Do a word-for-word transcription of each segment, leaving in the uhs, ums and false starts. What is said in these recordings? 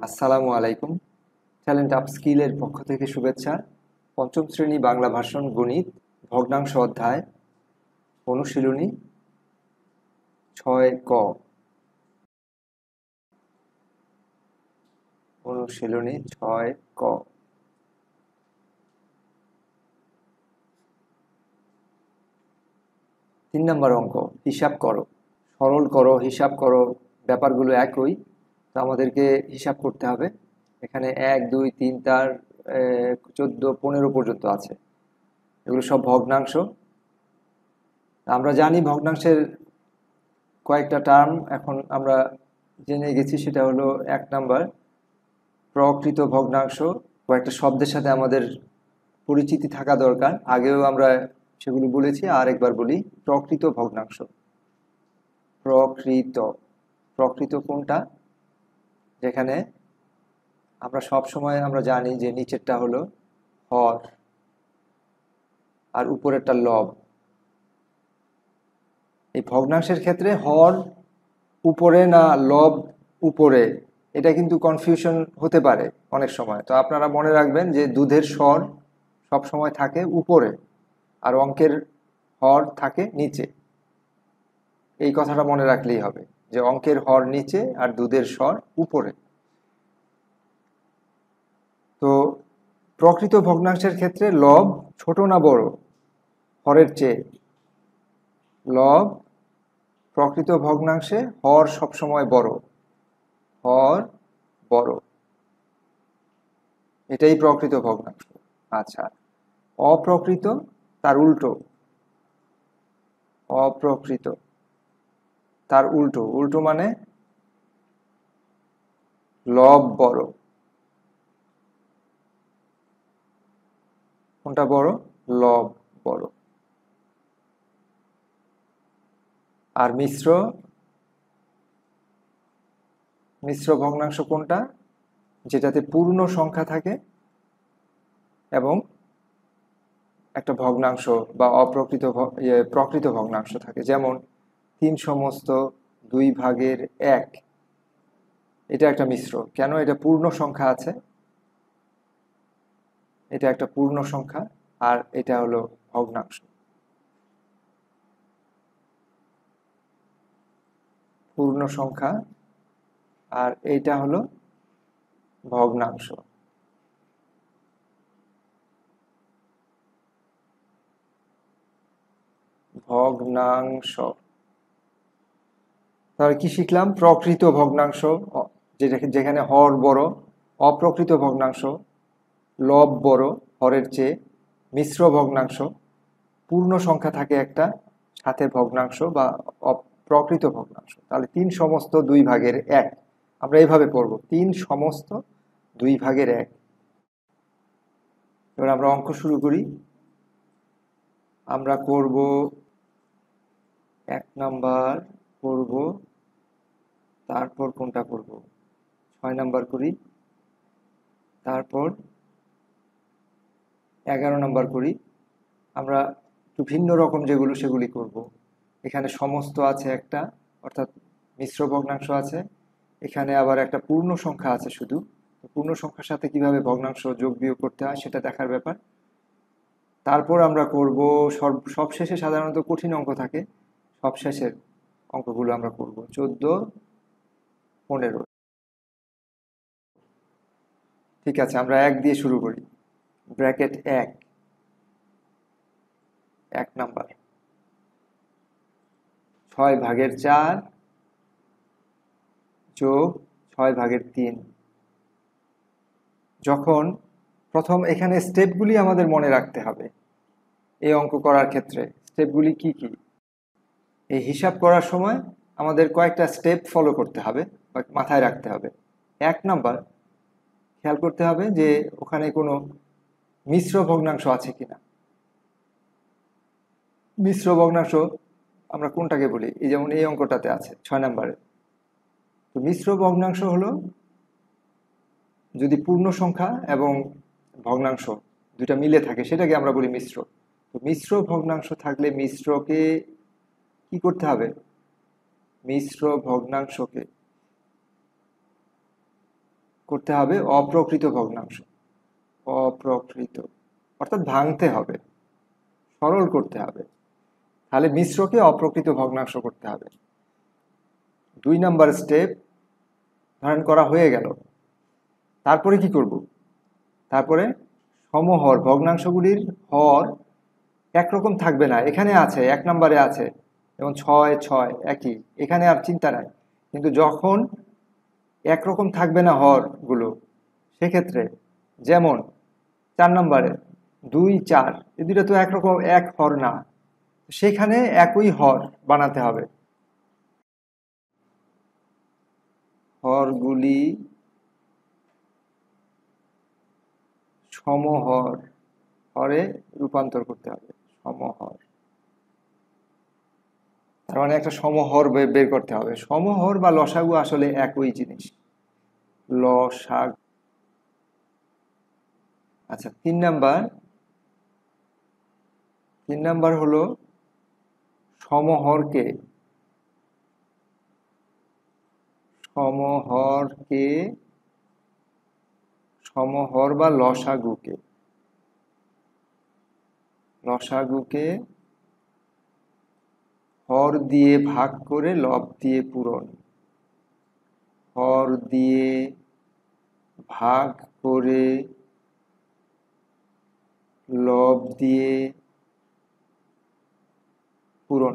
আসসালামু আলাইকুম। Talent up স্কিলের পক্ষ থেকে শুভেচ্ছা। পঞ্চম শ্রেণী বাংলা ভাষণ গণিত ভগ্নাংশ অধ্যায় অনুশীলনী ছয় ক। অনুশীলনী ছয় ক। তিন নম্বর অঙ্ক, হিসাব করো। সরল করো, হিসাব করো, ব্যাপারগুলো একই, তো আমাদেরকে হিসাব করতে হবে। এখানে এক দুই তিন চার চোদ্দ পনেরো পর্যন্ত আছে, এগুলো সব ভগ্নাংশ। আমরা জানি ভগ্নাংশের কয়েকটা টার্ম এখন আমরা জেনে গেছি, সেটা হলো এক নাম্বার প্রকৃত ভগ্নাংশ। কয়েকটা শব্দের সাথে আমাদের পরিচিতি থাকা দরকার, আগেও আমরা সেগুলো বলেছি, আর একবার বলি। প্রকৃত ভগ্নাংশ, প্রকৃত প্রকৃত কোনটা? যেখানে আমরা সব সময় আমরা জানি যে নিচেরটা হলো হর আর উপরেরটা লব। এই ভগ্নাংশের ক্ষেত্রে হর উপরে না লব উপরে, এটা কিন্তু কনফিউশন হতে পারে অনেক সময়। তো আপনারা মনে রাখবেন যে দুধের স্বর সব সময় থাকে উপরে আর অঙ্কের হর থাকে নিচে। এই কথাটা মনে রাখলেই হবে যে অঙ্কের হর নিচে আর দুধের স্বর উপরে। তো প্রকৃত ভগ্নাংশের ক্ষেত্রে লব ছোট না বড় হরের চেয়ে? লব প্রকৃত ভগ্নাংশে হর সবসময় বড়, হর বড়, এটাই প্রকৃত ভগ্নাংশ। আচ্ছা, অপ্রকৃত তার উল্টো, অপ্রকৃত তার উল্টো, উল্টো মানে লব বড়। কোনটা বড়? লব বড়। আর মিশ্র, মিশ্র ভগ্নাংশ কোনটা? যেটাতে পূর্ণ সংখ্যা থাকে এবং একটা ভগ্নাংশ বা অপ্রকৃত প্রকৃত ভগ্নাংশ থাকে। যেমন তিন সমস্ত দুই ভাগের এক, এটা একটা মিশ্র। কেন? এটা পূর্ণ সংখ্যা আছে, এটা একটা পূর্ণ সংখ্যা, আর এটা হলো ভগ্নাংশ। পূর্ণ সংখ্যা আর এইটা হলো ভগ্নাংশ। ভগ্নাংশ তাহলে কি শিখলাম? প্রকৃত ভগ্নাংশ যেখানে হর বড়, অপ্রকৃত ভগ্নাংশ লব বড় হরের চেয়ে, মিশ্র ভগ্নাংশ পূর্ণ সংখ্যা থাকে একটা, সাথে ভগ্নাংশ বা প্রকৃত ভগ্নাংশ। তাহলে তিন সমস্ত দুই ভাগের এক আমরা এইভাবে পড়ব, তিন সমস্ত দুই ভাগের এক। এবার আমরা অঙ্ক শুরু করি। আমরা করব এক নাম্বার করব, তারপর কোনটা করব? ছয় নাম্বার করি, তারপর এগারো নাম্বার করি। আমরা একটু ভিন্ন রকম যেগুলো সেগুলি করব। এখানে সমস্ত আছে একটা, অর্থাৎ মিশ্র ভগ্নাংশ আছে। এখানে আবার একটা পূর্ণ সংখ্যা আছে শুধু, পূর্ণ সংখ্যার সাথে কিভাবে ভগ্নাংশ যোগ বিয়োগ করতে হয় সেটা দেখার ব্যাপার। তারপর আমরা করব সব সবশেষে সাধারণত কঠিন অঙ্ক থাকে, সবশেষের অঙ্কগুলো আমরা করব চোদ্দ পনেরো। ঠিক আছে, আমরা এক দিয়ে শুরু করি। ব্র্যাকেট এক, এক নাম্বার ছয় ভাগের চার যোগ ছয় ভাগের তিন। যখন প্রথম এখানে স্টেপগুলি আমাদের মনে রাখতে হবে এই অঙ্ক করার ক্ষেত্রে। স্টেপগুলি কি কি? এই হিসাব করার সময় আমাদের কয়েকটা স্টেপ ফলো করতে হবে বা মাথায় রাখতে হবে। এক নাম্বার, খেয়াল করতে হবে যে ওখানে কোনো মিশ্র ভগ্নাংশ আছে কিনা। মিশ্র ভগ্নাংশ আমরা কোনটাকে বলি? এই যেমন এই অঙ্কটাতে আছে ছয় নাম্বারে। তো মিশ্র ভগ্নাংশ হলো যদি পূর্ণ সংখ্যা এবং ভগ্নাংশ দুইটা মিলে থাকে, সেটাকে আমরা বলি মিশ্র। তো মিশ্র ভগ্নাংশ থাকলে মিশ্রকে কি করতে হবে? মিশ্র ভগ্নাংশকে করতে হবে অপ্রকৃত ভগ্নাংশ, অপ্রকৃত অর্থাৎ ভাঙতে হবে, সরল করতে হবে। তাহলে মিশ্রকে অপ্রকৃত ভগ্নাংশ করতে হবে। দুই নাম্বার স্টেপ ধারণ করা হয়ে গেল। তারপরে কি করব? তারপরে সমহর ভগ্নাংশগুলির হর একরকম থাকবে না। এখানে আছে, এক নম্বরে আছে, যেমন ছয় ছয় একই, এখানে আর চিন্তা নাই। কিন্তু যখন একরকম থাকবে না হরগুলো, সেক্ষেত্রে যেমন চার নম্বরে দুই চার, এই দুটো তো একরকম এক হর না, সেখানে একই হর বানাতে হবে। হরগুলি সমহর হরে রূপান্তর করতে হবে, সমহর। তার মানে একটা সমহর বের করতে হবে। সমহর বা লসাগু আসলে একই জিনিস, লসাগু। আচ্ছা, তিন নাম্বার তিন নাম্বার হলো সমহরকে সমহরকে সমহর বা লসাগুকে লসাগুকে হর দিয়ে ভাগ করে লব দিয়ে পূরণ, হর দিয়ে ভাগ করে লব দিয়ে পূরণ।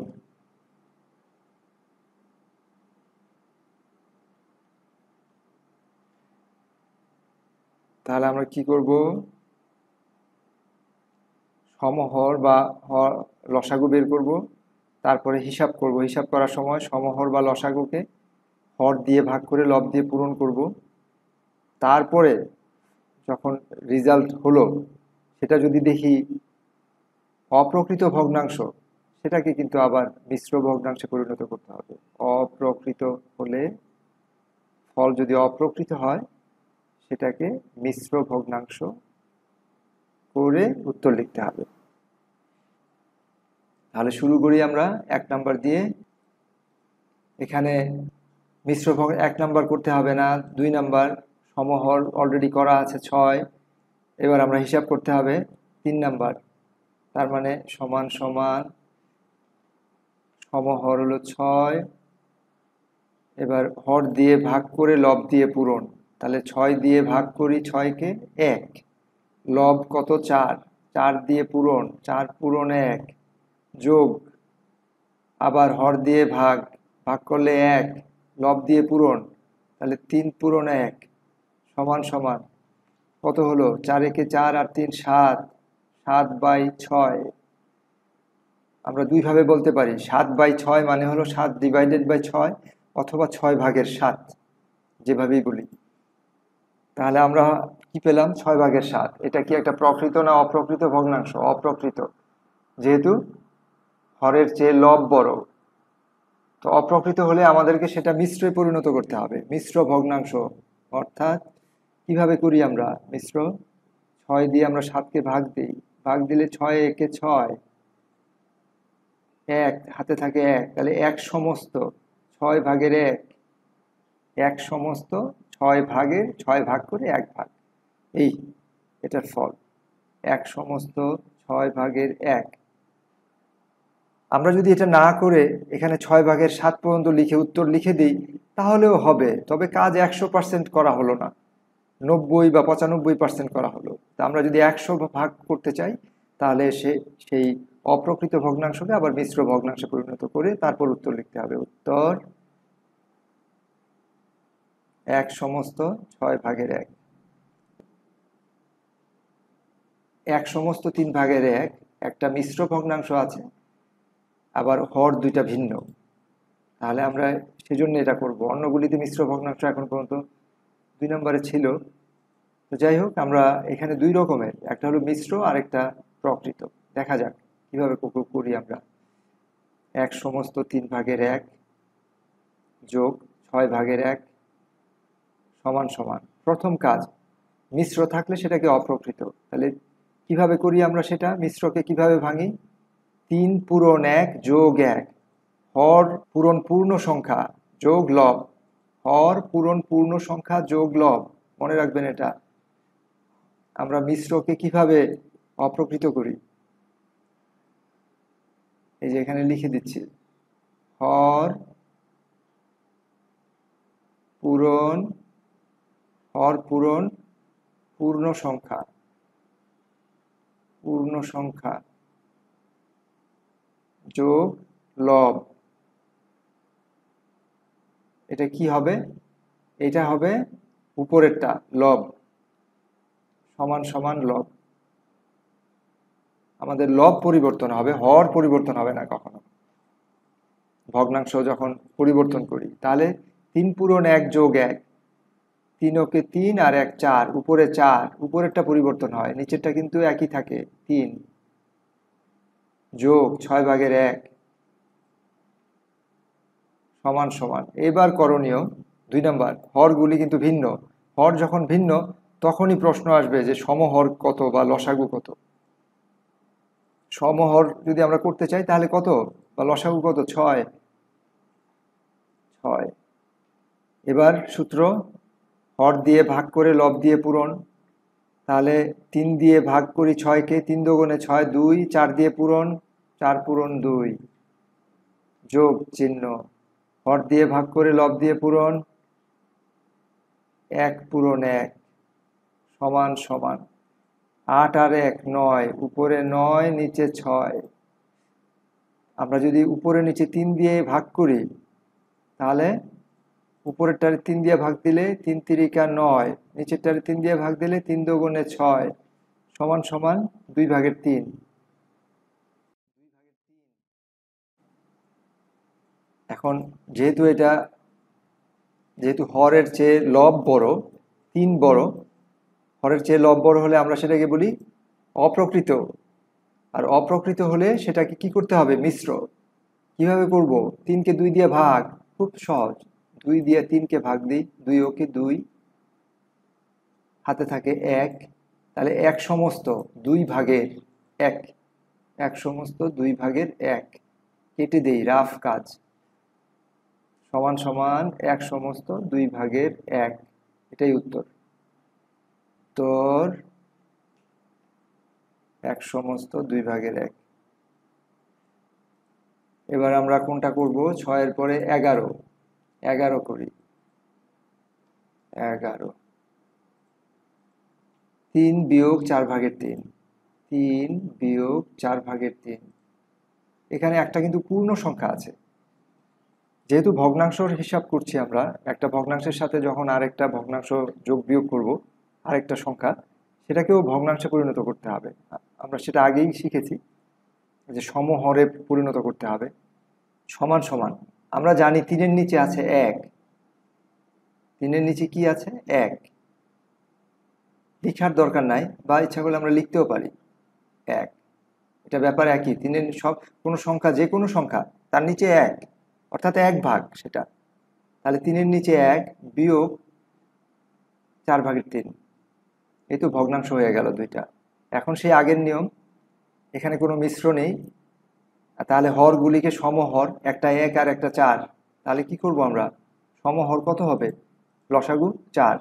তাহলে আমরা কি করব? সমহর বা হর লসাগু বের করব, তারপরে হিসাব করব। হিসাব করার সময় সমহর বা লসাগুকে হর দিয়ে ভাগ করে লব দিয়ে পূরণ করব। তারপরে যখন রেজাল্ট হলো, সেটা যদি দেখি অপ্রকৃত ভগ্নাংশ, সেটাকে কিন্তু আবার মিশ্র ভগ্নাংশে পরিণত করতে হবে। অপ্রকৃত হলে, ফল যদি অপ্রকৃত হয়, সেটাকে মিশ্র ভগ্নাংশ করে উত্তর লিখতে হবে। তাহলে শুরু করি আমরা এক নাম্বার দিয়ে। এখানে মিশ্র ভগ এক নাম্বার করতে হবে না, দুই নাম্বার সমহর অলরেডি করা আছে ছয়। এবার আমরা হিসাব করতে হবে তিন নাম্বার। তার মানে সমান সমান সমহর হলো ছয়, এবার হর দিয়ে ভাগ করে লব দিয়ে পূরণ। তাহলে ছয় দিয়ে ভাগ করি ছয়কে, এক। লব কত? চার, চার দিয়ে পূরণ, চার পূরণ এক, যোগ আবার হর দিয়ে ভাগ, ভাগ করলে এক, লব দিয়ে পূরণ, তাহলে তিন পূরণ এক সমান সমান কত হলো? চার একে চার আর তিন সাত, সাত বাই ছয়। আমরা দুইভাবে বলতে পারি, সাত বাই ছয় মানে হলো সাত ডিভাইডেড বাই ছয়, অথবা ছয় ভাগের সাত, যেভাবেই বলি। তাহলে আমরা কি পেলাম? ছয় ভাগের সাত। এটা কি একটা প্রকৃত না অপ্রকৃত ভগ্নাংশ? অপ্রকৃত, যেহেতু হরের চেয়ে লব বড়। তো অপ্রকৃত হলে আমাদেরকে সেটা মিশ্রে পরিণত করতে হবে, মিশ্র ভগ্নাংশ। অর্থাৎ কিভাবে করি আমরা মিশ্র? ছয় দিয়ে আমরা সাতকে ভাগ দিই, ভাগ দিলে ছয় একে ছয়, এক হাতে থাকে এক, তাহলে এক সমস্ত ছয় ভাগের এক, এক সমস্ত ছয় ভাগের ছয় ভাগ করে এক ভাগ, এই এটার ফল। এক সমস্ত ছয় ভাগের এক। আমরা যদি এটা না করে এখানে ছয় ভাগের সাত পর্যন্ত লিখে উত্তর লিখে দিই, তাহলেও হবে, তবে কাজ একশো পার্সেন্ট করা হলো না, নব্বই বা পঁচানব্বই পার্সেন্ট করা হলো। তা আমরা যদি একশো ভাগ করতে চাই, তাহলে সে সেই অপ্রকৃত ভগ্নাংশকে আবার মিশ্র ভগ্নাংশে পরিণত করে তারপর উত্তর লিখতে হবে। উত্তর এক সমস্ত ছয় ভাগের এক। এক সমস্ত তিন ভাগের এক একটা মিশ্র ভগ্নাংশ আছে, আবার হর দুইটা ভিন্ন। তাহলে আমরা সেজন্য এটা করব। অন্যগুলিতে মিশ্র ভগ্নাংশ এখন পর্যন্ত দুই নম্বরে ছিল। তো যাই হোক, আমরা এখানে দুই রকমের, একটা হলো মিশ্র আর একটা প্রকৃত। দেখা যাক কিভাবে করি আমরা। এক সমস্ত তিন ভাগের এক যোগ ছয় ভাগের এক সমান সমান, প্রথম কাজ মিশ্র থাকলে সেটাকে অপ্রকৃত। তাহলে কিভাবে করি আমরা সেটা? মিশ্রকে কিভাবে ভাঙি? তিন পূরণ এক যোগ এক, হর পূরণ পূর্ণ সংখ্যা যোগ লব, হর পূরণ পূর্ণ সংখ্যা যোগ লব মনে রাখবেন এটা। আমরা মিশ্রকে কিভাবে অপ্রকৃত করি, এই যে এখানে লিখে দিচ্ছি, হর পূরণ হর পূরণ পূর্ণ সংখ্যা পূর্ণ সংখ্যা যোগ লব। এটা কি হবে? এটা হবে উপরেরটা লব, সমান সমান লব। আমাদের লব পরিবর্তন হবে, হর পরিবর্তন হবে না কখনো। ভগ্নাংশ যখন পরিবর্তন করি তাহলে তিন পূরণ এক যোগ এক, তিন ওকে তিন আর এক চার, উপরে চার, উপরেরটা পরিবর্তন হয়, নিচেরটা কিন্তু একই থাকে তিন, যোগ ছয় ভাগের এক সমান সমান। এবার করণীয় দুই নাম্বার, হরগুলি কিন্তু ভিন্ন। হর যখন ভিন্ন তখনই প্রশ্ন আসবে যে সমহর কত বা লসাগু কত। সমহর যদি আমরা করতে চাই তাহলে কত, বা লসাগু কত, ছয় ছয়। এবার সূত্র, হর দিয়ে ভাগ করে লব দিয়ে পূরণ। তাহলে তিন দিয়ে ভাগ করি ছয়কে, তিন দুগুণে ছয়, দুই, চার দিয়ে পূরণ, চার পূরণ দুই, যোগ চিহ্ন, হর দিয়ে ভাগ করে লব দিয়ে পূরণ, এক পূরণ এক সমান সমান। আট আর এক নয়, উপরে নয় নিচে ছয়। আমরা যদি উপরে নিচে তিন দিয়ে ভাগ করি তাহলে উপরেরটারে তিন দিয়ে ভাগ দিলে তিন তিরিকা নয়, নিচেরটারে তিন দিয়ে ভাগ দিলে তিন দুগুণে ছয় সমান সমান দুই ভাগের তিন। এখন যেহেতু এটা যেহেতু হরের চেয়ে লব বড়, তিন বড়, হরের চেয়ে লব বড় হলে আমরা সেটাকে বলি অপ্রকৃত। আর অপ্রকৃত হলে সেটাকে কি করতে হবে, মিশ্র। কিভাবে করব, তিনকে দুই দিয়ে ভাগ, খুব সহজ, দুই দিয়ে তিনকে ভাগ দিই, দুই ওকে দুই, হাতে থাকে এক, তাহলে এক সমস্ত দুই ভাগের এক, এক সমস্ত দুই ভাগের এক কেটে দেই, রাফ কাজ, সমান সমান এক সমস্ত দুই ভাগের এক। এটাই উত্তর। উত্তর এক সমস্ত দুই ভাগের এক। এবার আমরা কোনটা করব, ছয়ের পরে এগারো, এগারো করি, এগারো, তিন বিয়োগ চার ভাগের তিন, তিন বিয়োগ চার ভাগের তিন। এখানে একটা কিন্তু পূর্ণ সংখ্যা আছে, যেহেতু ভগ্নাংশর হিসাব করছি আমরা, একটা ভগ্নাংশের সাথে যখন আরেকটা ভগ্নাংশ যোগ বিয়োগ করব আরেকটা সংখ্যা, সেটাকেও ভগ্নাংশে পরিণত করতে হবে। আমরা সেটা আগেই শিখেছি যে সমহরে পরিণত করতে হবে। সমান সমান, আমরা জানি তিনের নিচে আছে এক, তিনের নিচে কি আছে, এক, লিখার দরকার নাই, বা ইচ্ছা করলে আমরা লিখতেও পারি এক, এটা ব্যাপার একই। তিনের সব কোনো সংখ্যা, যে কোনো সংখ্যা তার নিচে এক, অর্থাৎ এক ভাগ সেটা। তাহলে তিনের নিচে এক বিয়োগ চার ভাগের তিন, এই তো ভগ্নাংশ হয়ে গেল দুইটা। এখন সেই আগের নিয়ম, এখানে কোনো মিশ্র নেই, তাহলে হরগুলিকে সমহর, একটা এক আর একটা চার। তাহলে কি করব আমরা, সমহর কত হবে, লসাগু চার।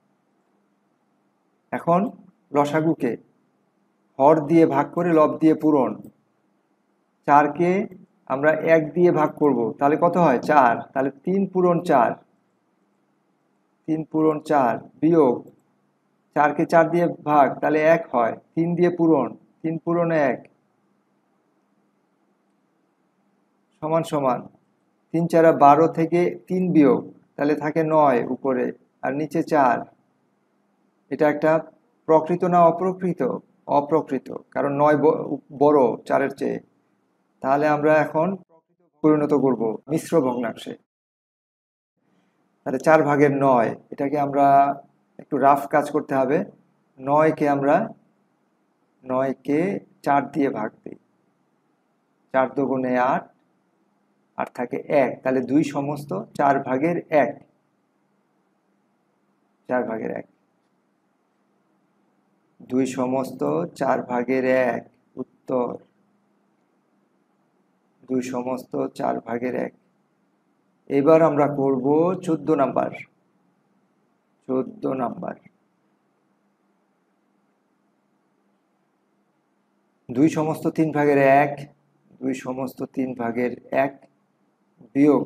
এখন লসাগুকে হর দিয়ে ভাগ করে লব দিয়ে পূরণ, চারকে আমরা এক দিয়ে ভাগ করব, তাহলে কত হয়, চার। তাহলে তিন পূরণ চার, তিন পূরণ চার বিয়োগ চারকে চার দিয়ে ভাগ, তাহলে এক হয়, তিন দিয়ে পূরণ, তিন পূরণ এক সমান সমান তিন চারা বারো থেকে তিন বিয়োগ, তাহলে থাকে নয় উপরে আর নিচে চার। এটা একটা প্রকৃত না অপ্রকৃত, অপ্রকৃত, কারণ নয় বড় চারের চেয়ে। তাহলে আমরা এখন পরিণত করব মিশ্র ভগ্নাংশে। তাহলে চার ভাগের নয়, এটাকে আমরা একটু রাফ কাজ করতে হবে। নয়কে আমরা নয়কে চার দিয়ে ভাগ দিই, চার দুগুণে আট, আর থাকে এক, তাহলে দুই সমস্ত চার ভাগের এক, চার ভাগের এক, দুই সমস্ত চার ভাগের এক, উত্তর দুই সমস্ত চার ভাগের এক। এবার আমরা করব চোদ্দ নাম্বার, চোদ্দ নাম্বার দুই সমস্ত তিন ভাগের এক, দুই সমস্ত তিন ভাগের এক বিয়োগ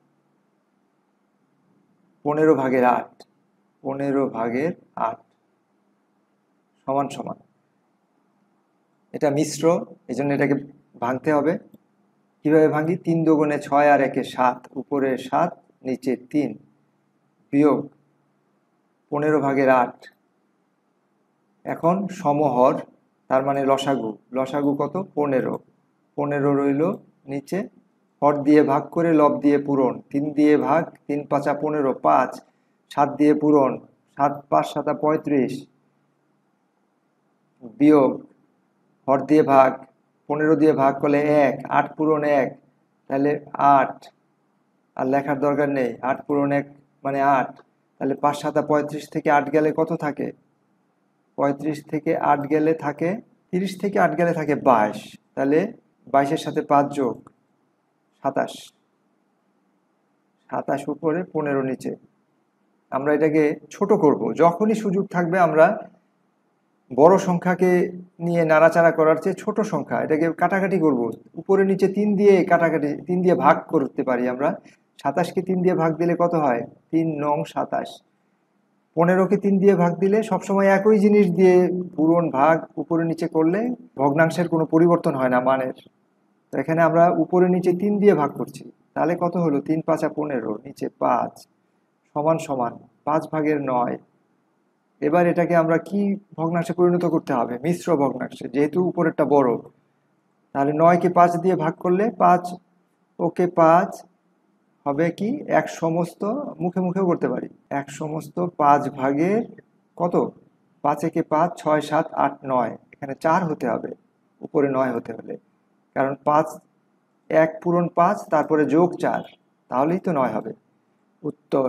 পনেরো ভাগের আট, পনেরো ভাগের আট সমান সমান, এটা মিশ্র, এই জন্য এটাকে ভাঙতে হবে। কিভাবে ভাঙি? তিন দুগুণে ছয় আর একে সাত, উপরে সাত নিচে তিন বিয়োগ পনেরো ভাগের আট। এখন সমহর, তার মানে লসাগু, লসাগু কত? পনেরো, পনেরো রইল নিচে, হর দিয়ে ভাগ করে লব দিয়ে পূরণ, তিন দিয়ে ভাগ, তিন পাঁচা পনেরো, পাঁচ, সাত দিয়ে পূরণ, সাত পাঁচ সাতা পঁয়ত্রিশ বিয়োগ হর দিয়ে ভাগ, পনেরো দিয়ে ভাগ করলে এক, আট পূরণ এক, তাহলে আট, আর লেখার দরকার নেই, আট পূরণ এক মানে আট, তাহলে পাঁচ সাতা পঁয়ত্রিশ থেকে আট গেলে কত থাকে? পঁয়ত্রিশ থেকে আট গেলে থাকে, তিরিশ থেকে আট গেলে থাকে বাইশ, তাহলে বাইশের সাথে পাঁচ যোগ সাতাশ, সাতাশ উপরে পনেরো নিচে। আমরা এটাকে ছোট করব, যখনই সুযোগ থাকবে আমরা বড় সংখ্যাকে নিয়ে নাড়াচাড়া করার চেয়ে ছোট সংখ্যা, এটাকে কাটাকাটি করব, উপরে নিচে তিন দিয়ে কাটাকাটি, তিন দিয়ে ভাগ করতে পারি আমরা। সাতাশকে তিন দিয়ে ভাগ দিলে কত হয়? তিন নং সাতাশ। পনেরোকে তিন দিয়ে ভাগ দিলে সবসময় একই জিনিস দিয়ে পূরণ ভাগ উপরে নিচে করলে ভগ্নাংশের কোনো পরিবর্তন হয় না মানের। তো এখানে আমরা উপরে নিচে তিন দিয়ে ভাগ করছি, তাহলে কত হলো? তিন পাঁচা পনেরো, নিচে পাঁচ সমান সমান পাঁচ ভাগের নয়। এবার এটাকে আমরা কি ভগ্নাংশে পরিণত করতে হবে? মিশ্র ভগ্নাংশে, যেহেতু উপরেরটা বড়। তাহলে নয়কে পাঁচ দিয়ে ভাগ করলে পাঁচ ওকে পাঁচ হবে কি? এক সমস্ত, মুখে মুখেও করতে পারি, এক সমস্ত পাঁচ ভাগের কত? পাঁচ একে পাঁচ, ছয় সাত আট নয়, এখানে চার হতে হবে উপরে নয় হতে হলে, কারণ পাঁচ এক পূরণ পাঁচ তারপরে যোগ চার, তাহলেই তো নয় হবে। উত্তর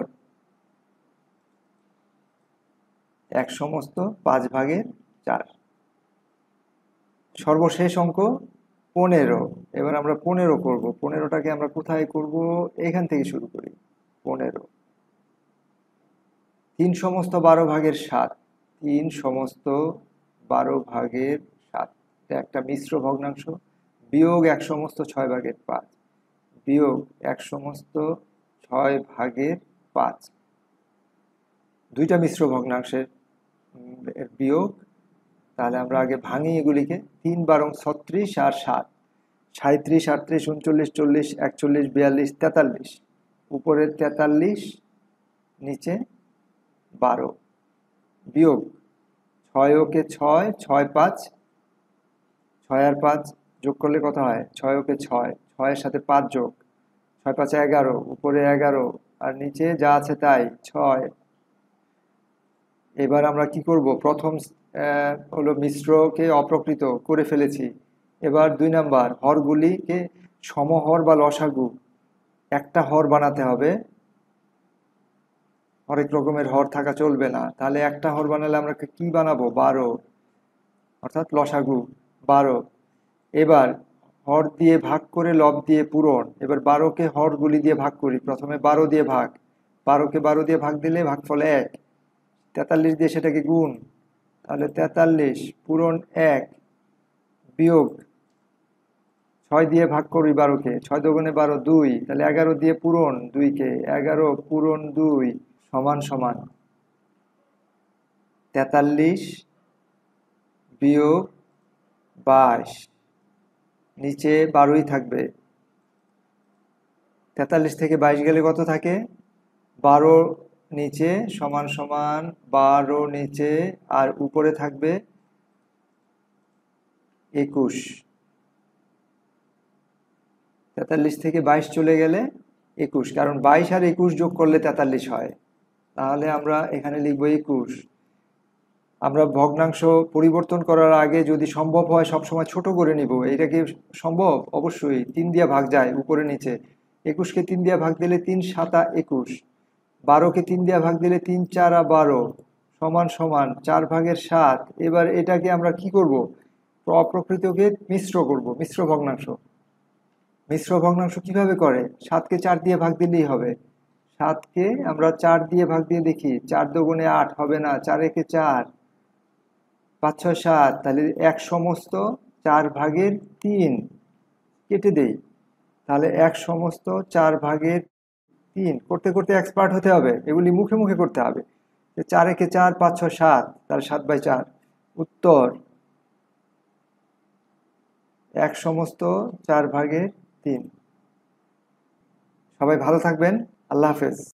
এক সমস্ত পাঁচ ভাগের চার। সর্বশেষ অঙ্ক পনেরো। এবার আমরা পনেরো করব। পনেরোটাকে আমরা কোথায় করব? এখান থেকে শুরু করি। পনেরো, তিন সমস্ত বারো ভাগের সাত, তিন সমস্ত বারো ভাগের সাত, এটা একটা মিশ্র ভগ্নাংশ, বিয়োগ এক সমস্ত ছয় ভাগের পাঁচ, বিয়োগ এক সমস্ত ছয় ভাগের পাঁচ, দুইটা মিশ্র ভগ্নাংশের বিয়োগ। তাহলে আমরা আগে ভাঙি এগুলিকে, তিন বারং ছত্রিশ আর সাত, সাঁত্রিশ আটত্রিশ উনচল্লিশ চল্লিশ একচল্লিশ বিয়াল্লিশ তেতাল্লিশ, উপরে তেতাল্লিশ নিচে বারো বিয়োগ ছয় ওকে ছয়, ছয় পাঁচ, ছয় আর পাঁচ যোগ করলে কত হয়? ছয় ওকে ছয়, ছয়ের সাথে পাঁচ যোগ, ছয় পাঁচে এগারো, উপরে এগারো আর নিচে যা আছে তাই ছয়। এবার আমরা কি করব? প্রথম হলো মিশ্রকে অপ্রকৃত করে ফেলেছি, এবার দুই নাম্বার হরগুলিকে সমহর বা লসাগু একটা হর বানাতে হবে, হরেক রকমের হর থাকা চলবে না। তাহলে একটা হর বানালে আমরা কি বানাবো? বারো, অর্থাৎ লসাগু বারো। এবার হর দিয়ে ভাগ করে লব দিয়ে পূরণ, এবার বারোকে হরগুলি দিয়ে ভাগ করি, প্রথমে বারো দিয়ে ভাগ, বারোকে বারো দিয়ে ভাগ দিলে ভাগফল এক, তেতাল্লিশ দিয়ে সেটাকে গুণ, তাহলে তেতাল্লিশ পূরণ এক বিয়োগ ছয় দিয়ে ভাগ করি বারোকে, ছয় দুগুণে বারো দুই, তাহলে এগারো দিয়ে পূরণ দুইকে, এগারো পূরণ দুই সমান সমান তেতাল্লিশ বিয়োগ বাইশ, নিচে বারোই থাকবে, তেতাল্লিশ থেকে বাইশ গেলে কত থাকে? বারো নিচে সমান সমান বারো নিচে, আর উপরে থাকবে একুশ। তেতাল্লিশ থেকে বাইশ চলে গেলে একুশ, কারণ বাইশ আর একুশ যোগ করলে তেতাল্লিশ হয়, তাহলে আমরা এখানে লিখব একুশ। আমরা ভগ্নাংশ পরিবর্তন করার আগে যদি সম্ভব হয় সবসময় ছোট করে নিব। এটা কি সম্ভব? অবশ্যই। তিন দিয়ে ভাগ যায় উপরে নিচে, একুশকে তিন দিয়ে ভাগ দিলে তিন সাতা একুশ, বারোকে তিন দিয়ে ভাগ দিলে তিন চারা বারো সমান সমান চার ভাগের সাত। এবার এটাকে আমরা কি করব? অপ্রকৃতকে মিশ্র করব, মিশ্র ভগ্নাংশ। মিশ্র ভগ্নাংশ কিভাবে করে? সাতকে চার দিয়ে ভাগ দিলেই হবে, সাতকে আমরা চার দিয়ে ভাগ দিয়ে দেখি, চার দুগুণে আট হবে না, চার একে চার, পাঁচ ছয় সাত, তাহলে এক সমস্ত চার ভাগের তিন কেটে দেই, তাহলে এক সমস্ত চার ভাগের তিন করতে করতে এক্সপার্ট হতে হবে, এগুলি মুখে মুখে করতে হবে। চার একে চার, পাঁচ ছয় সাত, তাহলে সাত বাই চার। উত্তর এক সমস্ত চার ভাগের তিন। সবাই ভালো থাকবেন, আল্লাহ হাফেজ।